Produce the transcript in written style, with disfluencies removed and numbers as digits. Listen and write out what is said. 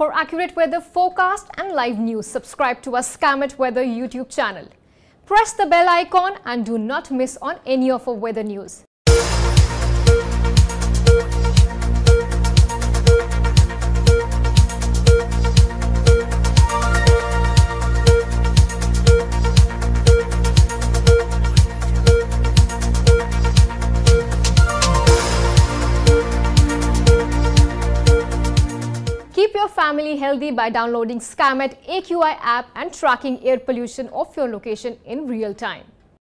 For accurate weather forecast and live news, subscribe to our Scamet Weather YouTube channel. Press the bell icon and do not miss on any of our weather news. Keep your family healthy by downloading Scamet AQI app and tracking air pollution of your location in real time.